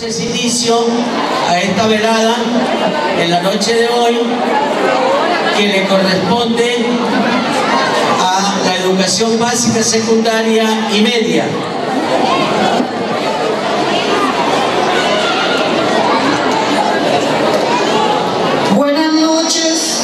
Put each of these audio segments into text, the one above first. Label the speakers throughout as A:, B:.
A: entonces inicio a esta velada en la noche de hoy que le corresponde a la educación básica, secundaria y media.
B: Buenas noches,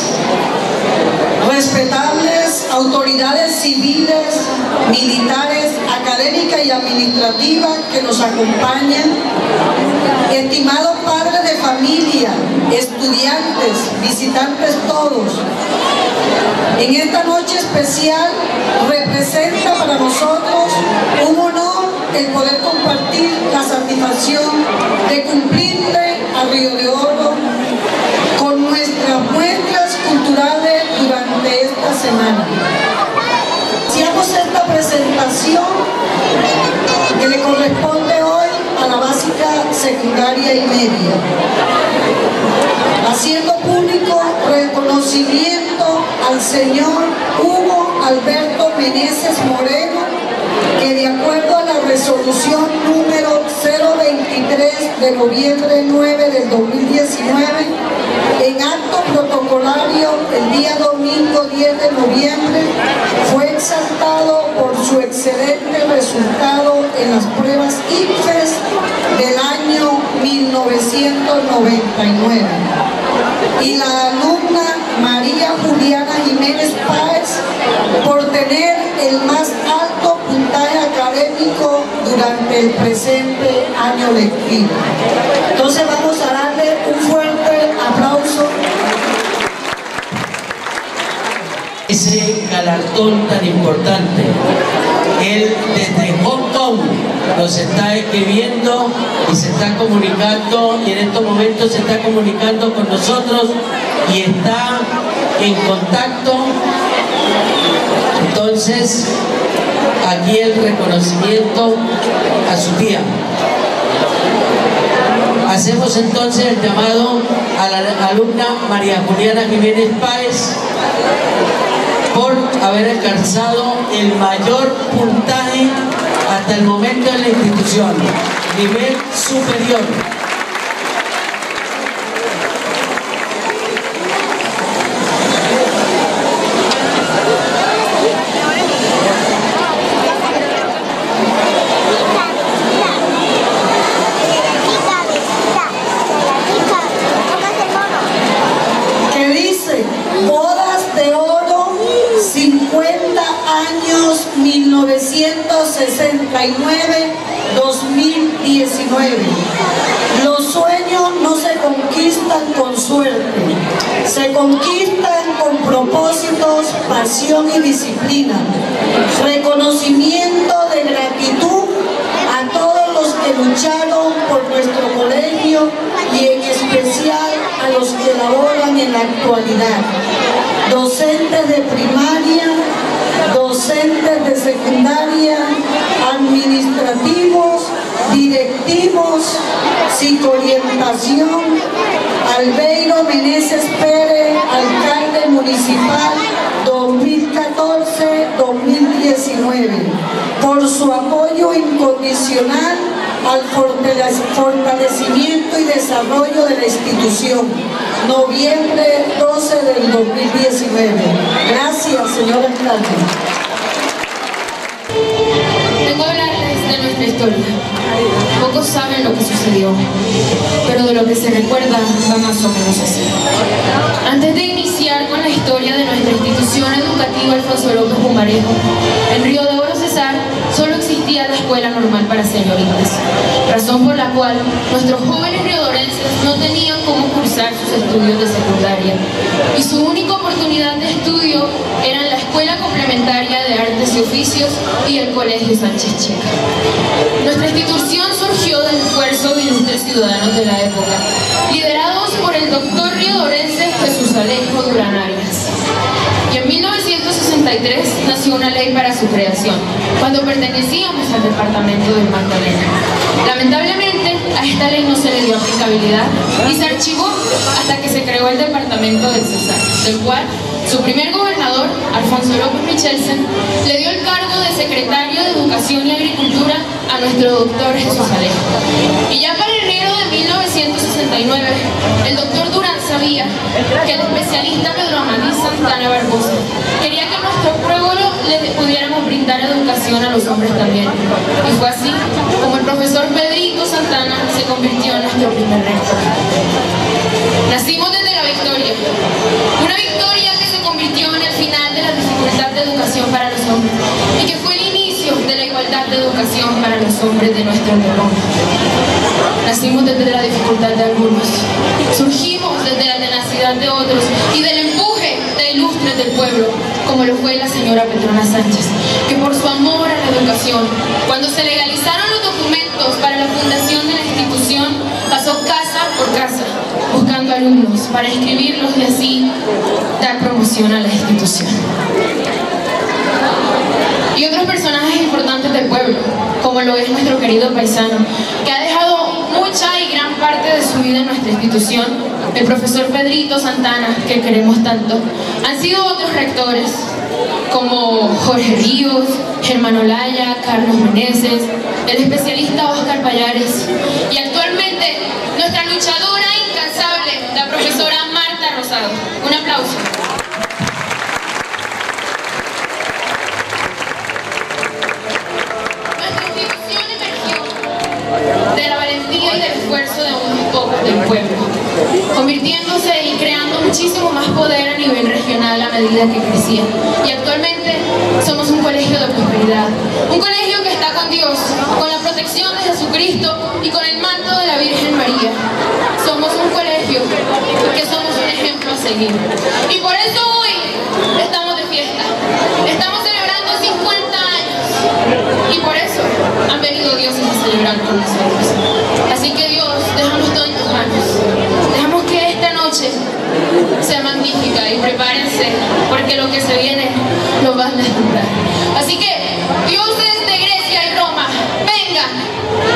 B: respetables autoridades civiles, militares, académicas y administrativas que nos acompañan, estimados padres de familia, estudiantes, visitantes todos. En esta noche especial representa para nosotros un honor el poder compartir la satisfacción de cumplirle a Río de Oro con nuestras muestras culturales durante esta semana. Iniciamos esta presentación que le corresponde hoy a la básica, secundaria y media, haciendo público reconocimiento al señor Hugo Alberto Meneses Moreno, que de acuerdo a la resolución número 023 de noviembre 9 del 2019, en acto protocolario el día domingo 10 de noviembre, fue exaltado por su excelente resultado en las pruebas ICFES del año 1999. Y la alumna María Juliana Jiménez Páez por tener el más alto puntaje académico durante el presente año lectivo. Entonces vamos a darle un fuerte aplauso.
A: Ese galardón tan importante, él desde Hong Kong nos está escribiendo y se está comunicando, y en estos momentos se está comunicando con nosotros y está en contacto. Entonces, aquí el reconocimiento a su tía. Hacemos entonces el llamado a la alumna María Juliana Jiménez Páez por haber alcanzado el mayor puntaje hasta el momento en la institución, nivel superior.
B: Que dice, bodas de oro, 50 años 1969-2019. Los sueños no se conquistan con suerte, se conquistan con propósitos, pasión y disciplina. Reconocimiento de gratitud a todos los que lucharon por nuestro colegio y en especial a los que laboran en la actualidad. Docentes de primaria, docentes de secundaria, administrativos, directivos, psicoorientación, Albeiro Meneses Pérez, alcalde municipal 2014-2019, por su apoyo incondicional al fortalecimiento y desarrollo de la institución. Noviembre 12 del 2019. Gracias, señor alcalde.
C: Vengo a hablarles de nuestra historia. Pocos saben lo que sucedió, pero de lo que se recuerda va más o menos así. Antes de iniciar con la historia de nuestra institución educativa Alfonso López Pumarejo, en Río de Oro Cesar solo existía la escuela normal para señoritas, razón por la cual nuestros jóvenes riodorenses no tenían cómo cursar sus estudios de secundaria, y su única oportunidad de estudio era en la Escuela Complementaria de Artes y Oficios y el Colegio Sánchez Checa. Nuestra institución surgió del esfuerzo de ilustres ciudadanos de la época, liderados por el doctor riodorense Jesús Alejo Durán Arias. Y en 1963 nació una ley para su creación, cuando pertenecíamos al departamento del Magdalena. Lamentablemente, a esta ley no se le dio aplicabilidad y se archivó hasta que se creó el departamento del Cesar, del cual su primer gobernador, Alfonso López Michelsen, le dio el cargo de secretario de Educación y Agricultura a nuestro doctor Jesús Alejo. Y ya para enero 1989, el doctor Durán sabía que el especialista Pedro Amadís Santana Barbosa quería que nuestro pueblo le pudiéramos brindar educación a los hombres también. Y fue así como el profesor Pedrito Santana se convirtió en nuestro primer rector. Nacimos desde la victoria, una victoria que se convirtió en el final de la dificultad de educación para los hombres y que fue el inicio de la igualdad de educación para los hombres de nuestro León. Nacimos desde la dificultad de algunos, surgimos desde la tenacidad de otros y del empuje de ilustres del pueblo, como lo fue la señora Petrona Sánchez, que por su amor a la educación, cuando se legalizaron los documentos para la fundación de la institución, pasó casa por casa, buscando alumnos para inscribirlos y así dar promoción a la institución. Y otros personajes importantes del pueblo, como lo es nuestro querido paisano, que ha dejado mucha y gran parte de su vida en nuestra institución, el profesor Pedrito Santana, que queremos tanto, han sido otros rectores, como Jorge Ríos, Germán Olaya, Carlos Meneses, el especialista Oscar Payares, y actualmente nuestra luchadora incansable, la profesora Marta Rosado. Un aplauso. De la valentía y del esfuerzo de unos pocos del pueblo, convirtiéndose y creando muchísimo más poder a nivel regional a medida que crecía. Y actualmente somos un colegio de prosperidad, un colegio que está con Dios, con la protección de Jesucristo y con el manto de la Virgen María. Somos un colegio que somos un ejemplo a seguir. Y por eso hoy estamos de fiesta, estamos celebrando 50 años. Y por eso han venido dioses a celebrar con nosotros. Así que Dios, dejamos todo en tus manos. Dejamos que esta noche sea magnífica y prepárense, porque lo que se viene lo van a deslumbrar. Así que, dioses de Grecia y Roma, vengan.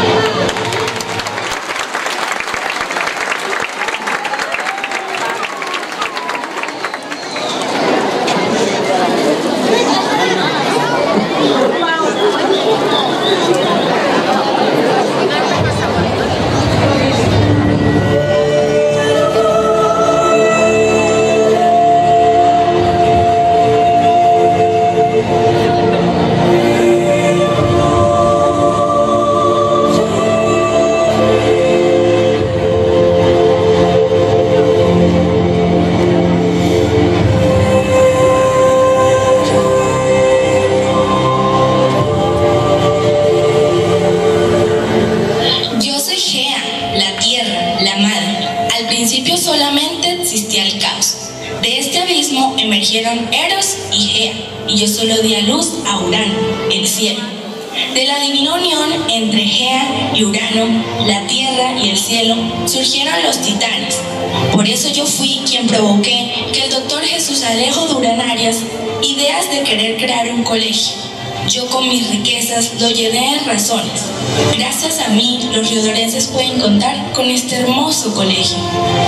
D: Emergieron Eros y Gea, y yo solo di a luz a Urano, el cielo. De la divina unión entre Gea y Urano, la tierra y el cielo, surgieron los titanes. Por eso yo fui quien provoqué que el doctor Jesús Alejo Durán Arias ideas de querer crear un colegio. Yo con mis riquezas lo llené en razones. Gracias a mí, los riodorenses pueden contar con este hermoso colegio.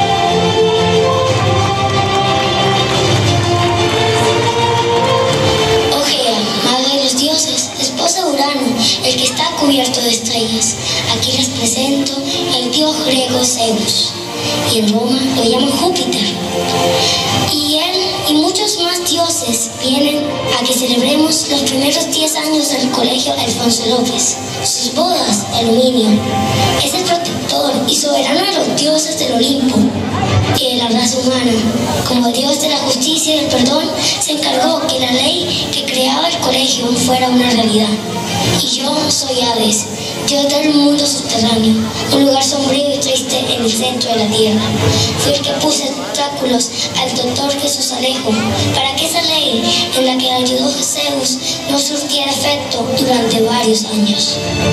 E: Esposa de Urano, el que está cubierto de estrellas. Aquí les presento el dios griego Zeus, y en Roma lo llaman Júpiter. Y él y muchos más dioses vienen a que celebremos los primeros 10 años del colegio Alfonso López. Sus bodas de aluminio. Es el protector y soberano de los dioses del Olimpo y de la raza humana. Como Dios de la justicia y del perdón, se encargó que la ley que creaba el colegio fuera una realidad. Y yo soy Hades, Dios del mundo subterráneo, un lugar sombrío y triste en el centro de la tierra. Fui el que puse obstáculos al doctor Jesús Alejo para que esa ley en la que ayudó Zeus no surtiera efecto durante varios años.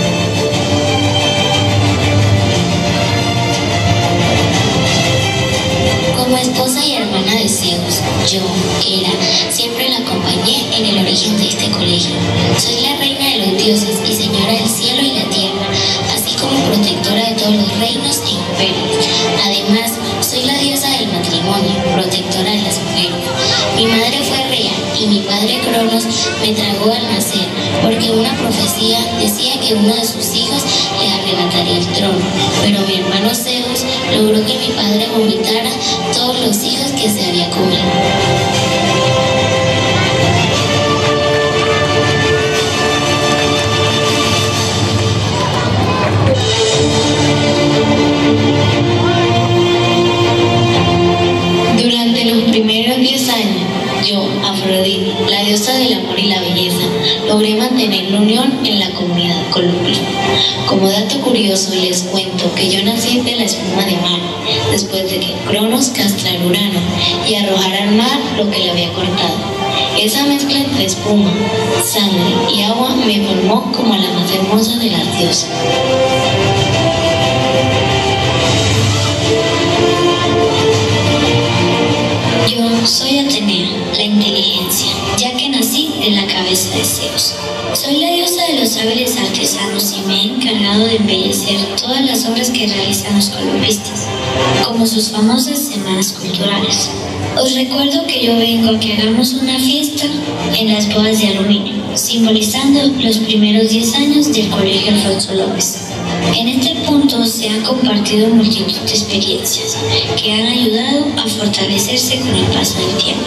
F: Como esposa y hermana de Zeus, yo, Hera, siempre la acompañé en el origen de este colegio. Soy la reina de los dioses y señora del cielo y la tierra, así como protectora de todos los reinos e imperios. Además, soy la diosa del matrimonio, protectora de las mujeres. Mi madre fue Rea y mi padre Cronos me tragó al nacer, porque una profecía decía que uno de sus hijos le arrebataría el trono, pero mi hermano Zeus logró que mi padre vomitara todos los hijos que se había comido. Durante los primeros 10 años, yo, Afrodita, la diosa del amor y la belleza, logré mantener la unión en la comunidad colombina. Como dato curioso, les cuento que yo nací de la espuma de mar, después de que Cronos castrara a Urano y arrojara al mar lo que le había cortado. Esa mezcla entre espuma, sangre y agua me formó como la más hermosa de las diosas. Yo soy Atenea, la inteligencia, ya que nací de la cabeza de Zeus. Soy la diosa de los hábiles artesanos y me he encargado de embellecer todas las obras que realizan los columpistas, como sus famosas semanas culturales. Os recuerdo que yo vengo a que hagamos una fiesta en las bodas de aluminio, simbolizando los primeros 10 años del Colegio Alfonso López. En este punto se han compartido multitud de experiencias que han ayudado a fortalecerse con el paso del tiempo.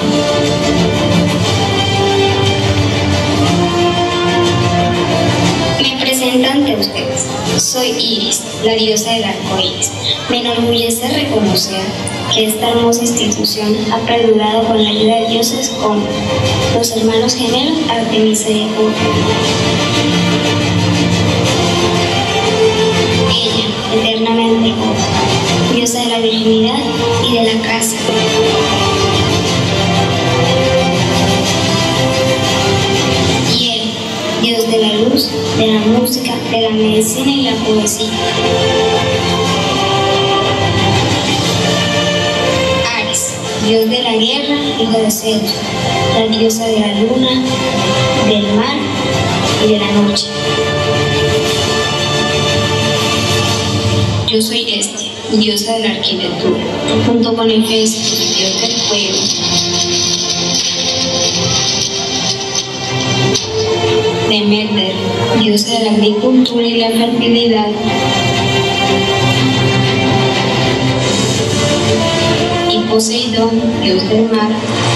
F: Me presento ante ustedes. Soy Iris, la diosa del arco iris. Me enorgullece reconocer que esta hermosa institución ha perdurado con la ayuda de dioses como los hermanos gemelos Artemisa y Apolo. Ella, eternamente joven, diosa de la virginidad y de la casa. Y él, dios de la luz, de la música, de la medicina y la poesía. Ares, dios de la guerra, hijo de Zeus, la diosa de la luna, del mar y de la noche. Yo soy diosa de la arquitectura, junto con Hefesto, dios del fuego. Demeter, diosa de la agricultura y la fertilidad. Y Poseidón, dios del mar.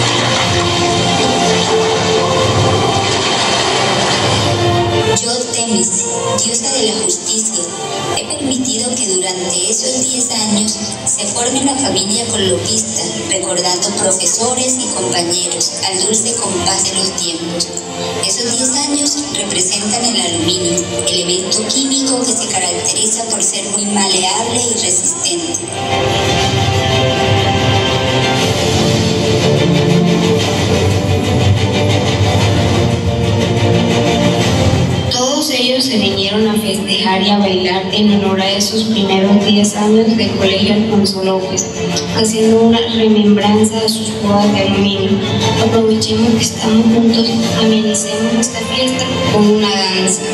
G: Yo, Temis, diosa de la justicia, he permitido que durante esos 10 años se forme una familia colopista, recordando profesores y compañeros al dulce compás de los tiempos. Esos 10 años representan el aluminio, elemento químico que se caracteriza por ser muy maleable y resistente.
F: Todos ellos se vinieron a festejar y a bailar en honor a esos primeros 10 años del Colegio Alfonso López, haciendo una remembranza de sus bodas de aluminio. Aprovechemos que estamos juntos, amenicemos esta fiesta con una danza.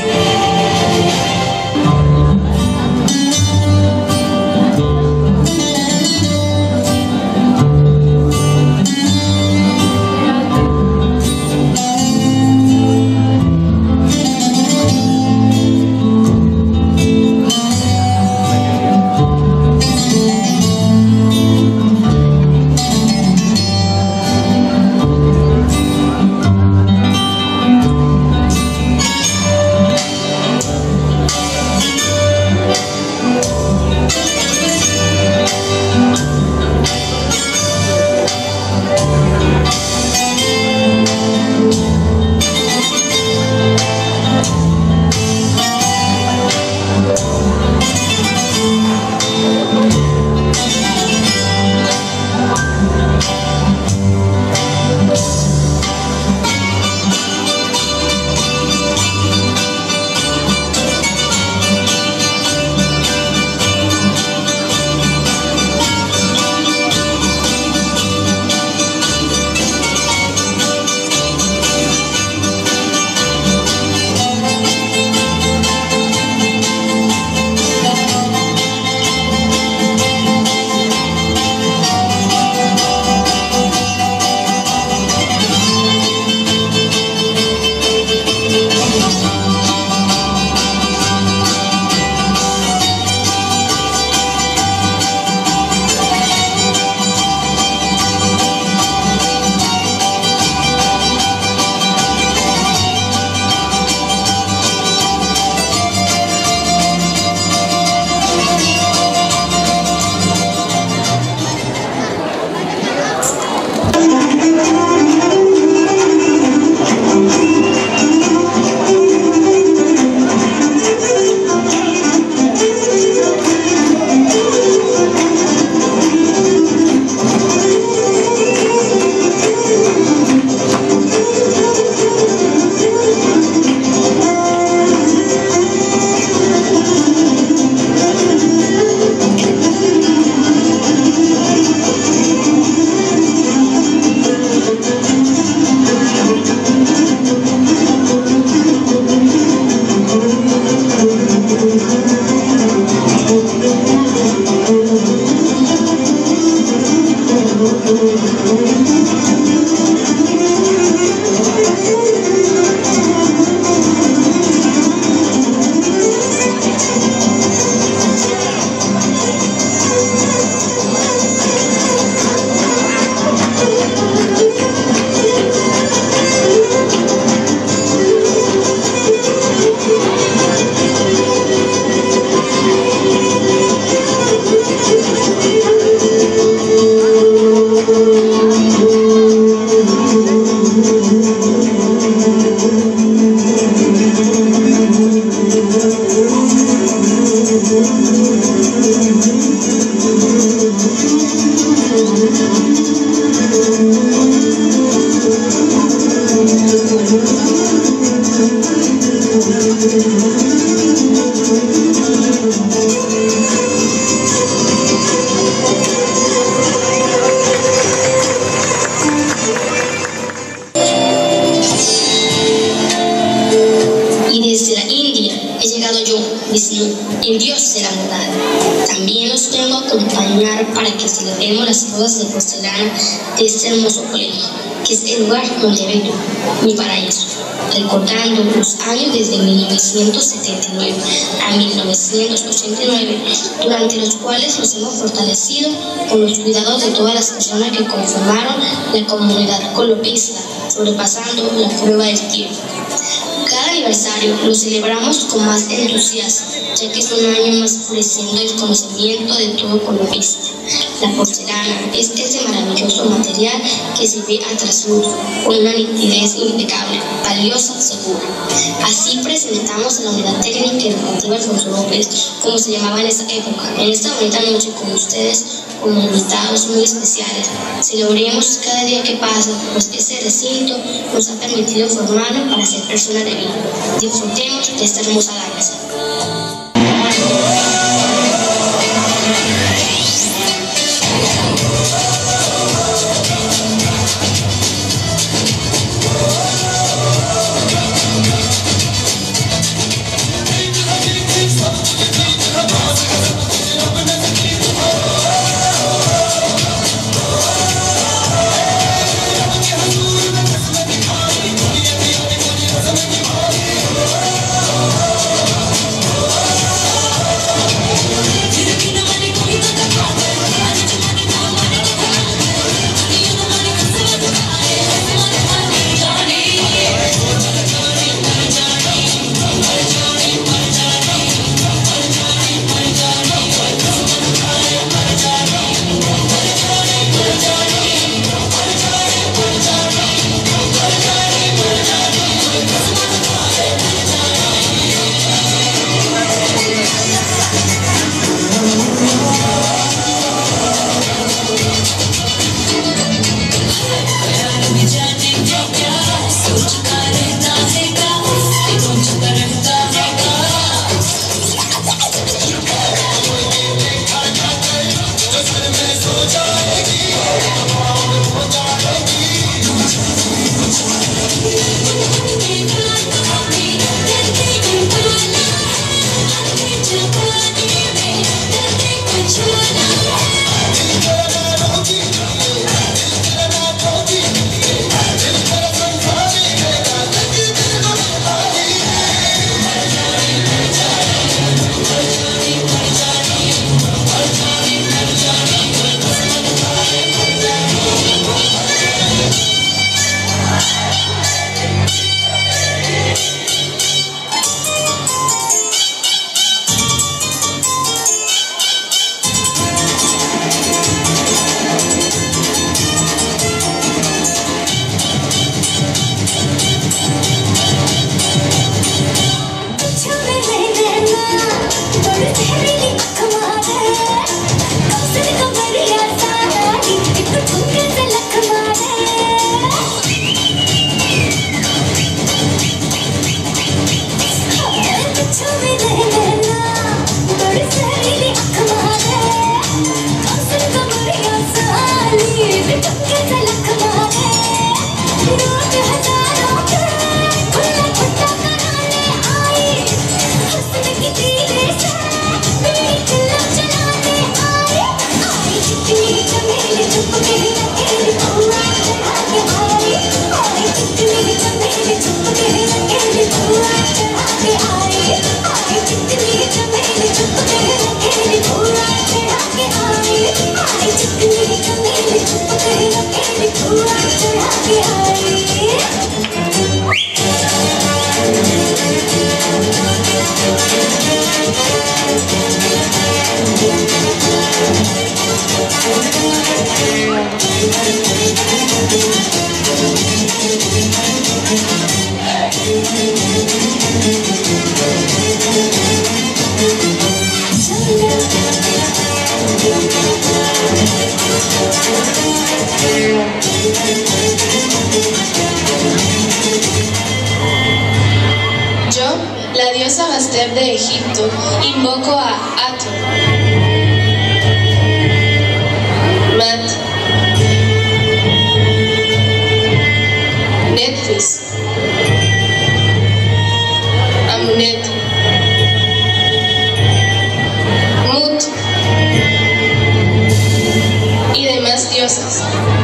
F: El dios de la bondad. También los vengo a acompañar para que celebremos las bodas de porcelana de este hermoso colegio, que es el lugar donde vivo, mi paraíso, recordando los años desde 1979 a 1989, durante los cuales nos hemos fortalecido con los cuidados de todas las personas que conformaron la comunidad colopista, sobrepasando la prueba del tiempo. Cada aniversario lo celebramos con más entusiasmo, ya que es un año más floreciendo el conocimiento de todo colopista. La porcelana es ese maravilloso material que se ve a trasluz, con una nitidez impecable, valiosa, segura. Así presentamos a la unidad técnica y educativa Alfonso López, como se llamaba en esa época, en esta bonita noche con ustedes, como invitados muy especiales. Celebremos cada día que pasa, pues ese recinto nos ha permitido formarnos para ser personas de bien. Disfrutemos de esta hermosa danza.
H: Yo, la diosa Bastet de Egipto, invoco a Atum, Mat, Netflix, Amunet, Mut y demás diosas.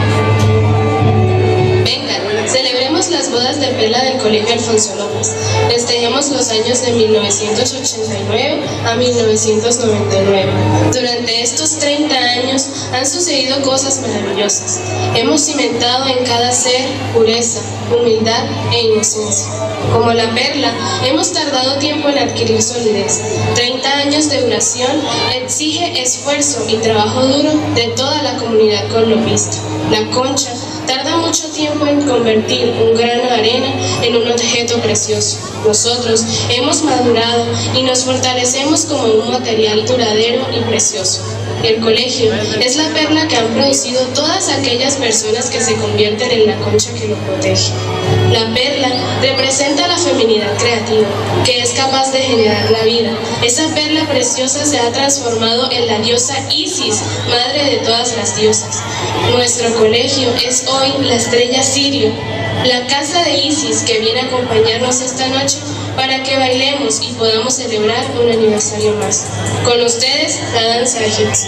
H: Vengan, celebremos las bodas de perla del Colegio Alfonso López. Festejemos los años de 1989 a 1999. Durante estos 30 años han sucedido cosas maravillosas. Hemos cimentado en cada ser pureza, humildad e inocencia. Como la perla, hemos tardado tiempo en adquirir solidez. 30 años de duración exige esfuerzo y trabajo duro de toda la comunidad colomista. La concha tarda mucho tiempo en convertir un grano de arena en un objeto precioso. Nosotros hemos madurado y nos fortalecemos como un material duradero y precioso. El colegio es la perla que han producido todas aquellas personas que se convierten en la concha que lo protege. La perla representa la feminidad creativa, que es capaz de generar la vida. Esa perla preciosa se ha transformado en la diosa Isis, madre de todas las diosas. Nuestro colegio es hoy la estrella Sirio, la casa de Isis que viene a acompañarnos esta noche para que bailemos y podamos celebrar un aniversario más. Con ustedes, la danza egipcia.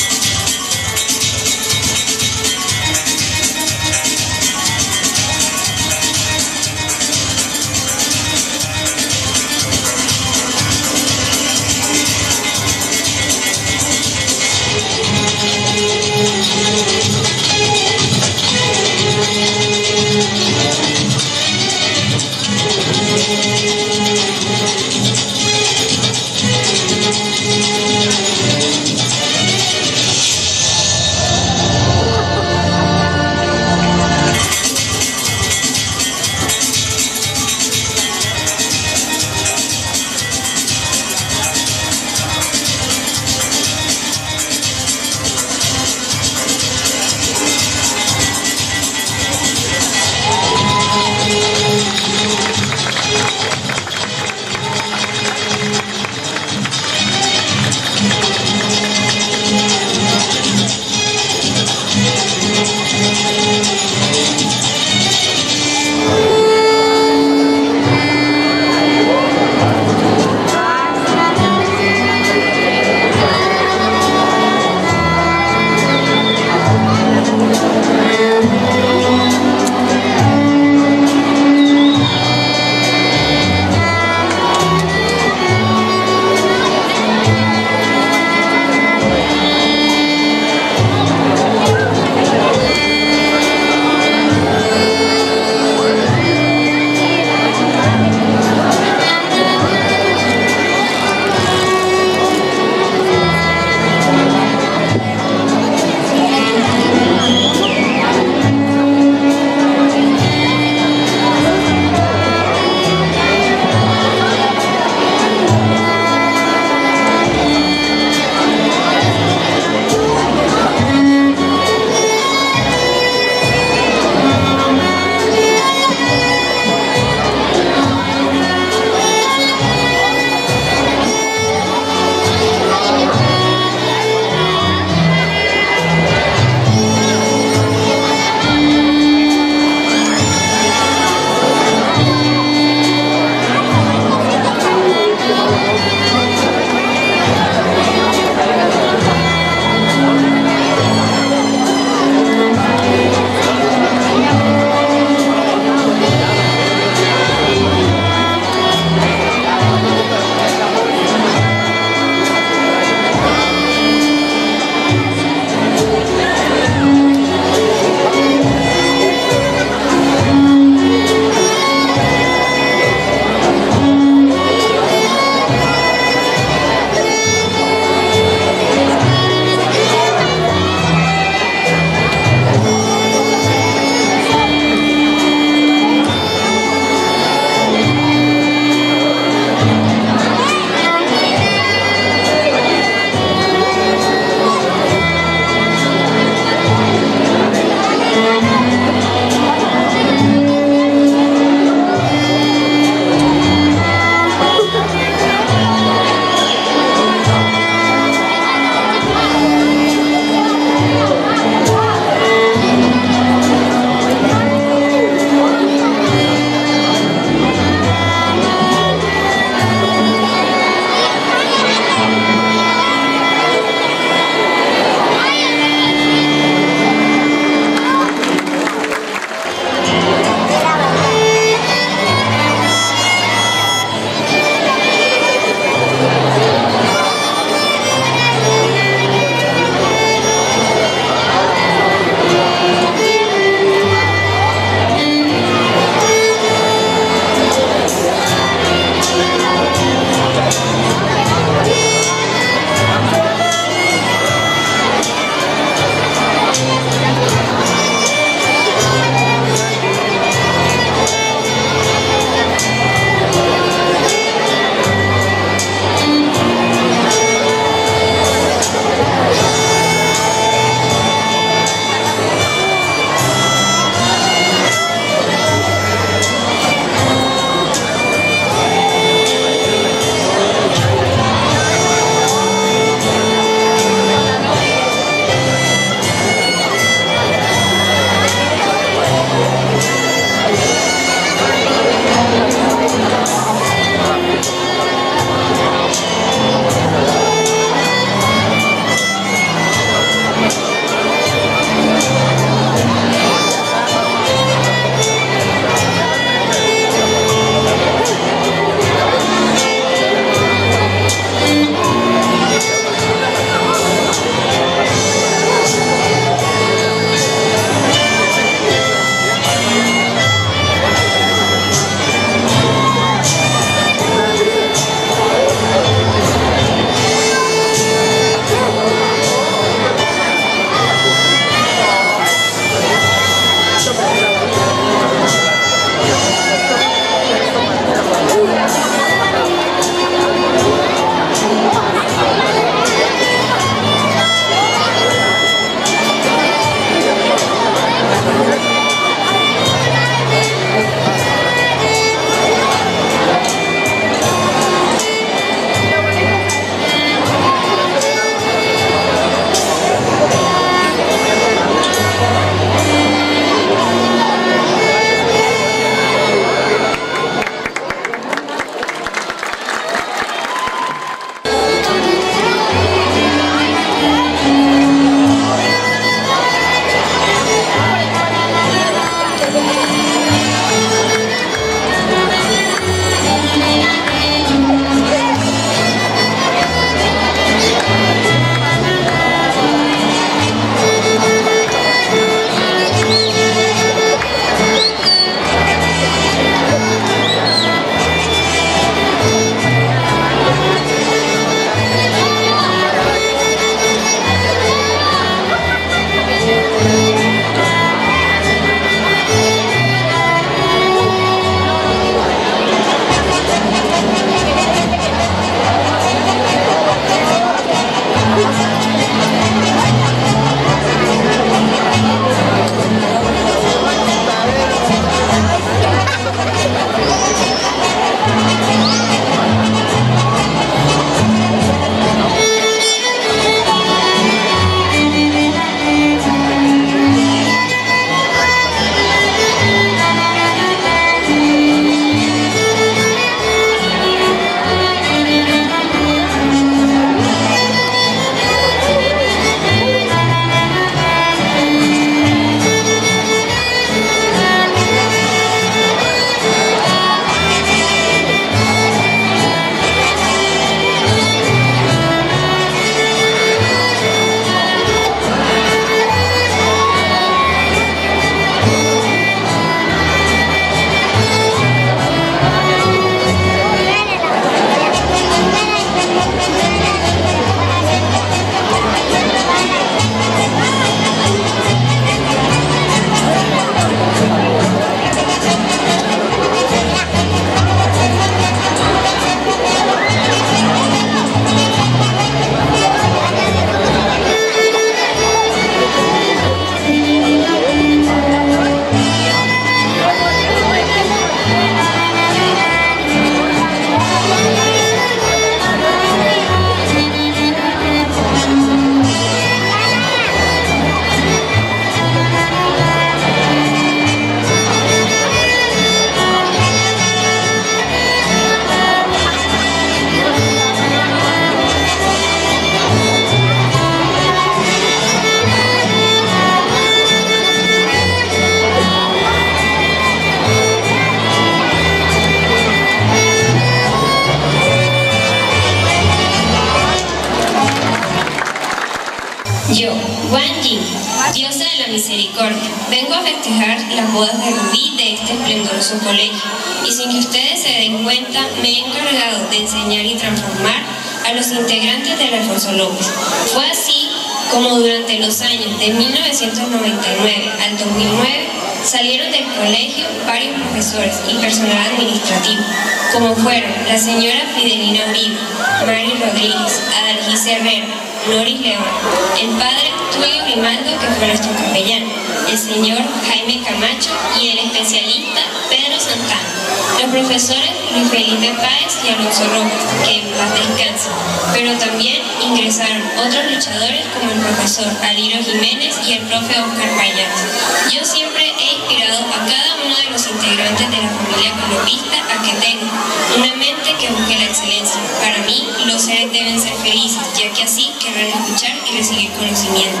I: vengo a festejar las bodas de Rubí de este esplendoroso colegio, y sin que ustedes se den cuenta, me he encargado de enseñar y transformar a los integrantes del Alfonso López. Fue así como durante los años de 1999 al 2009 salieron del colegio varios profesores y personal administrativo, como fueron la señora Fidelina Uribe, Mari Rodríguez, Adalgisa Herrera, Noris León, el padre Tulio Grimaldo, que fue nuestro capellán, el señor Jaime Camacho y el especialista Pedro Santana, los profesores Luis Felipe Páez y Alonso Rojas, que en paz descansen, pero también ingresaron otros luchadores como el profesor Alirio Jiménez y el profe Oscar Payas. Yo siempre he inspirado a cada uno de los integrantes de la familia colopista a que tengan una mente que busque la excelencia. Para mí, los seres deben ser felices, ya que así querrán escuchar y recibir conocimiento.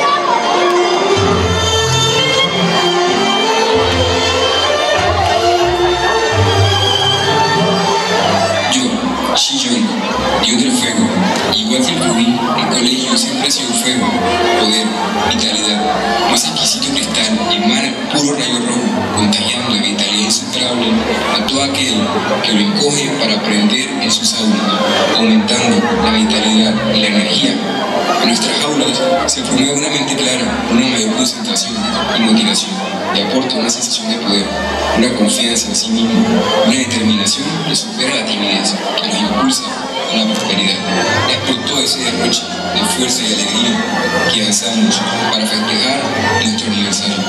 J: Shiyun, Dios del fuego. Igual que el rubí, el colegio siempre ha sido fuego, poder, vitalidad. Más exquisito cristal emana puro rayo rojo, contagiando la vitalidad insuperable a todo aquel que lo encoge para aprender en sus aulas, aumentando la vitalidad y la energía. En nuestras aulas se promueve una mente clara, una mayor concentración y motivación, y aporta una sensación de poder, una confianza en sí mismo, una determinación que supera la timidez, que nos impulsa a la prosperidad. Es por todo ese derroche de fuerza y alegría que avanzamos para festejar nuestro aniversario.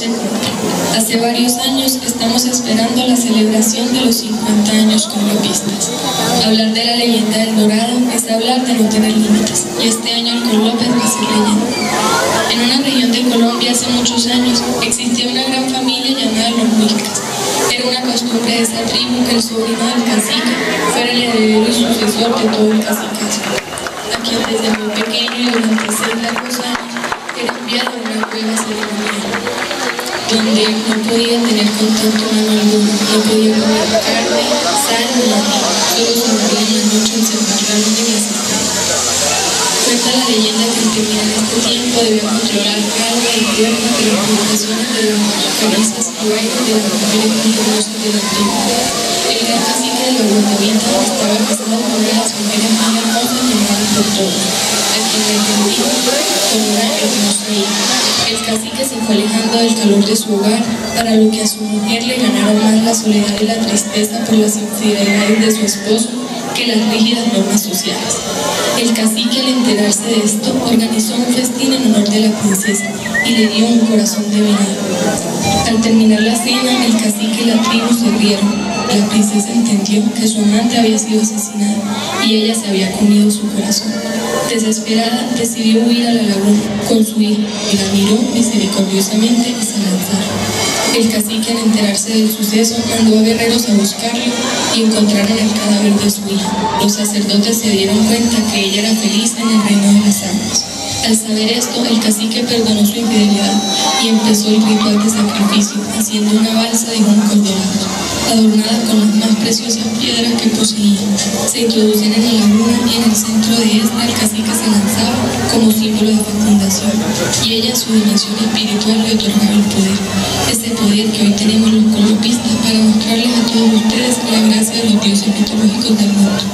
H: se cumple. Hace varios años estamos esperando la celebración de los 50 años colompistas. Hablar de la leyenda del Dorado es hablar de no tener límites, y este año el Colópez va a ser leyenda. En una región de Colombia hace muchos años existía una gran familia llamada los Muiscas. Era una costumbre de esa tribu que el sobrino del cacique fuera el heredero y sucesor de todo el cacicazgo, a quien desde muy pequeño y durante 6 largos años era enviado a una cueva ceremonial, donde no podía tener contacto humano alguno, no podía comer carne, sal ni maní, solo soñaba en la noche observar la luna y las estrellas. Cuenta la leyenda que al terminar este tiempo debió controlar alma y cuerpo de las provocaciones de los caricias y bailes de las mujeres poderosas de la tribu. El gran cacique de los guandavitas estaba casado con una de las mujeres más hermosas llamadas por todos, a quien le entendió con una hermosa hija. El cacique se fue alejando del calor de su hogar, para lo que a su mujer le ganaron más la soledad y la tristeza por las infidelidades de su esposo que las rígidas normas sociales. El cacique, al enterarse de esto, organizó un festín en honor de la princesa y le dio un corazón de venado. Al terminar la cena, el cacique y la tribu se rieron. La princesa entendió que su amante había sido asesinado y ella se había comido su corazón. Desesperada, decidió huir a la laguna con su hijo y la miró misericordiosamente y se lanzaron. El cacique, al enterarse del suceso, mandó a guerreros a buscarlo y encontraron el cadáver de su hija. Los sacerdotes se dieron cuenta que ella era feliz en el reino de las almas. Al saber esto, el cacique perdonó su infidelidad y empezó el ritual de sacrificio, haciendo una balsa de juncos dorados, adornada con las más preciosas piedras que poseía. Se introducían en la laguna y en el centro de esta el cacique se lanzaba como símbolo de fecundación, y ella en su dimensión espiritual le otorgaba el poder. Ese poder que hoy tenemos los colopistas para mostrarles a todos ustedes la gracia de los dioses mitológicos del mundo.